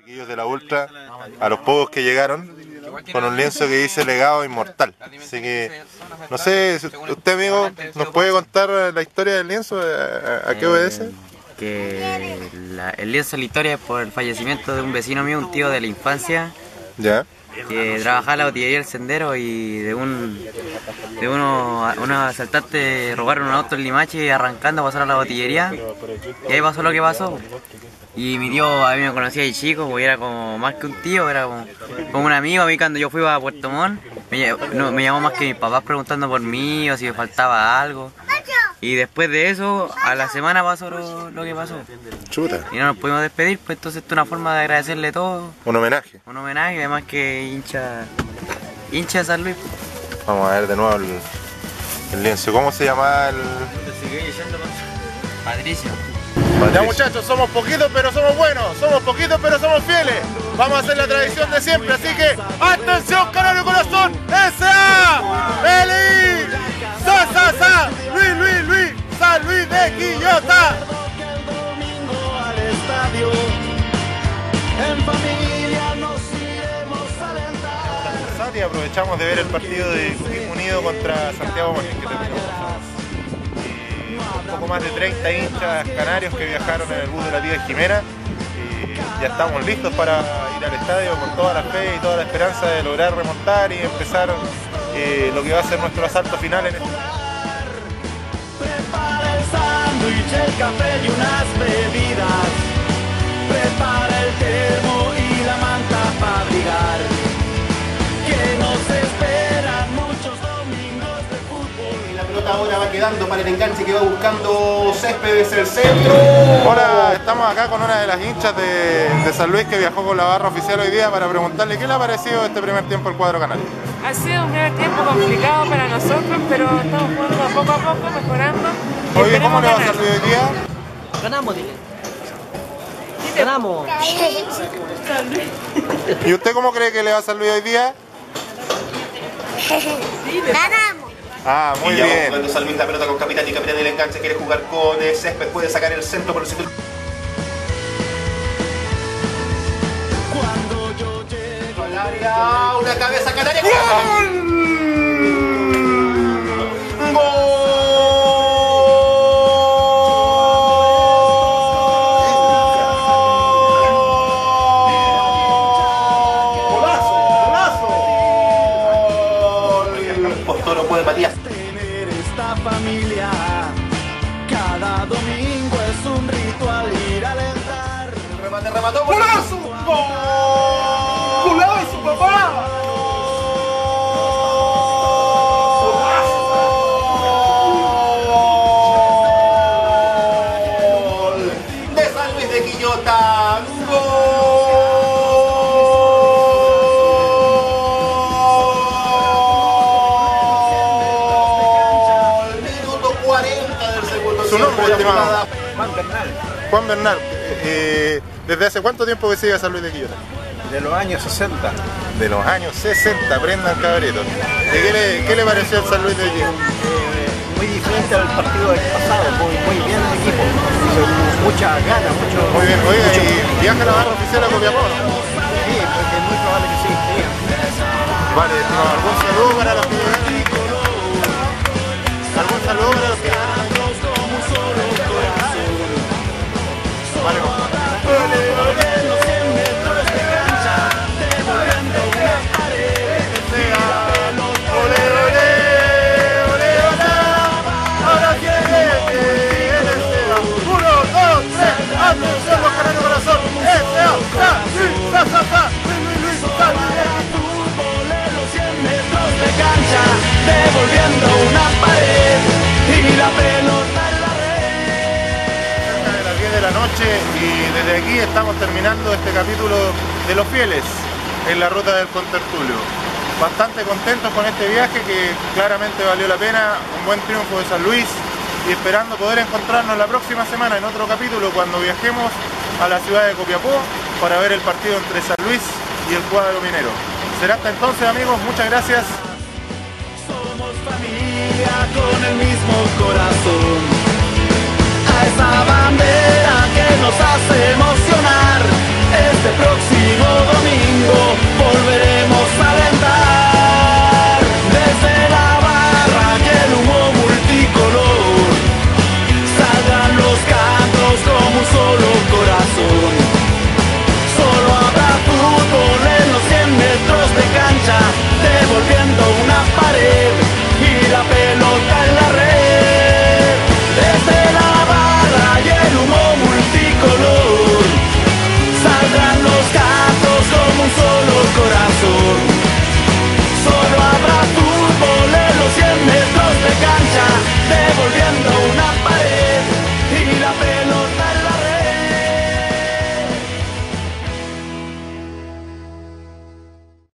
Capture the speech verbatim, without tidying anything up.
Chiquillos de la Ultra, a los pocos que llegaron, con un lienzo que dice legado inmortal. Así que, no sé, usted amigo, ¿nos puede contar la historia del lienzo? ¿A, a qué obedece? Que la, el lienzo de la historia es por el fallecimiento de un vecino mío, un tío de la infancia. Ya. Que trabajaba en la botillería del Sendero y de un de uno, unos asaltantes robaron un auto en Limache arrancando a pasar a la botillería y ahí pasó lo que pasó. Y mi tío a mí me conocía de chico, porque era como más que un tío, era como, como un amigo. A mí cuando yo fui a Puerto Montt me, no, me llamó más que mis papás preguntando por mí o si me faltaba algo. Y después de eso, a la semana pasó lo, lo que pasó. Chuta. Y no nos pudimos despedir, pues entonces esto es una forma de agradecerle todo. Un homenaje. Un homenaje, además que hincha, hincha de San Luis. Vamos a ver de nuevo el, el lienzo. ¿Cómo se llama el...? Patricio. Ya muchachos, somos poquitos pero somos buenos, somos poquitos pero somos fieles. Vamos a hacer la tradición de siempre, así que ¡atención, Canario Corazón! ¡S A L I ¡Sa, sa, sa! ¡Luis, Luis, Luis! ¡San Luis de Quillota! En familia nos iremos a alentar. Y aprovechamos de ver el partido de Coquimbo Unido contra Santiago Morning, que terminó un poco más de treinta hinchas canarios que viajaron en el bus de la tía Jimena. Y ya estamos listos para ir al estadio con toda la fe y toda la esperanza de lograr remontar y empezar eh, lo que va a ser nuestro asalto final en este... Prepara el sándwich, el café y unas bebidas. Prepara el termo y la manta para abrigar. Que nos esperan muchos domingos de fútbol. La pelota ahora va quedando para el enganche que va buscando Céspedes el centro. Ahora estamos acá con una de las hinchas de, de San Luis que viajó con la barra oficial hoy día para preguntarle qué le ha parecido este primer tiempo el cuadro canario. Ha sido un primer tiempo complicado para nosotros, pero estamos jugando poco a poco, mejorando. Oye, ¿cómo le va a San Luis hoy día? Ganamos, dile. Ganamos. ¿Y usted cómo cree que le va a San Luis hoy día? Ganamos. Ah, muy y ya bien. Jugando San Luis la pelota con capitán y capitán del enganche, quiere jugar con el Césped, puede sacar el centro por el centro. Cuando yo llego Al área, una cabeza canaria. ¡Gol! tener esta familia, cada domingo es un ritual ir a alentar. El remate remató. ¡Golazo! ¡Gol! ¡Golazo, papá! Gol de San Luis de Quillota. ¡Gol! Su nombre, estimado. Juan Bernal. Juan Bernal, eh, ¿desde hace cuánto tiempo que sigue a San Luis de Quillota? De los años sesenta. De los años sesenta, aprendan cabretos. ¿De qué le, qué le pareció el San Luis de Quillota? Eh, muy diferente al partido del pasado, muy, muy bien el equipo. Muchas ganas, mucho. Muy bien, oiga, mucho... ¿y viaja la barra oficial a Copiapó? Sí, porque es muy probable que sí. sí. Vale, no, ¿algún saludo para los que ¿Algún saludo para los que Vale, no. ¡Atención, los Canarios Corazón! ¡S A ¡Sa, sa, sa! ¡Luis, Luis, Luis! cien metros de cancha, devolviendo una pared y la pelota en la red. Cerca de las diez de la noche y desde aquí estamos terminando este capítulo de Los Fieles en la ruta del Contertulio. Bastante contentos con este viaje que claramente valió la pena, un buen triunfo de San Luis y esperando poder encontrarnos la próxima semana en otro capítulo cuando viajemos a la ciudad de Copiapó para ver el partido entre San Luis y el cuadro minero. Será hasta entonces, amigos, muchas gracias. Somos familia con el mismo corazón, a esa bandera que nos hace emocionar. Este Este próximo domingo volveré